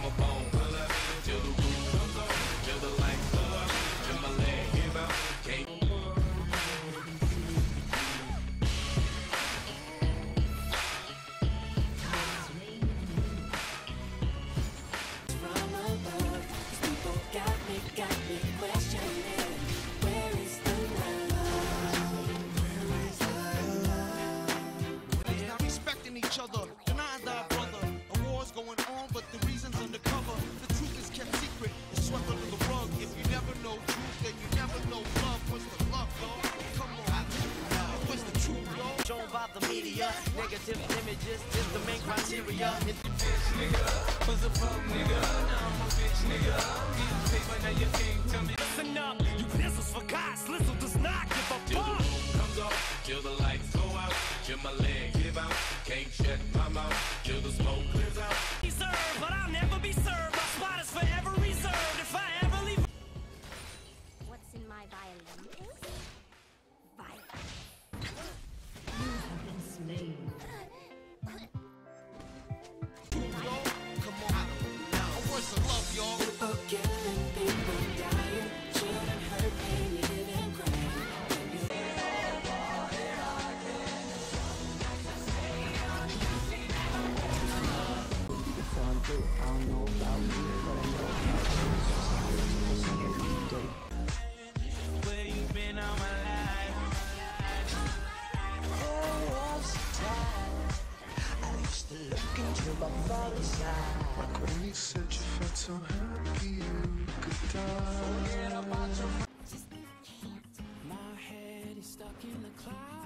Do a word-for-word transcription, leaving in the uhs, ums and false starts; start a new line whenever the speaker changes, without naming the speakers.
a bone. Till the roof comes on, till the lights go out, till my leg give out. Can't
each other, denying thy brother. A war's going on, but the reason's undercover. The truth is kept secret, it's swept under the rug. If you never know truth, then you never know love. What's the love, dog? Come on, what's the truth, dog?
Shown by the media, negative images is the main criteria.
bitch, nigga, was a bum, nigga. Now I'm a bitch, nigga. Get paper, now you can't tell me.
Listen up, you pistols for God, Slizzle does not give a
Till the
fuck.
roof comes off, till the lights go out, till my leg give out. Can't shut my mouth, till the smoke clears out.
Be served, but I'll never be served. My spot is forever reserved if I ever leave.
What's in my violin is violence.
You have been slain.
Come on, what's the love, y'all?
People killing, people dying, children hurt, painted and crying.
I don't know about you, but I know about you. Every day.
Where you been all my life?
There was a time I used to look into my father's eyes.
Like when you said you felt so happy you could die.
My head is stuck in the clouds.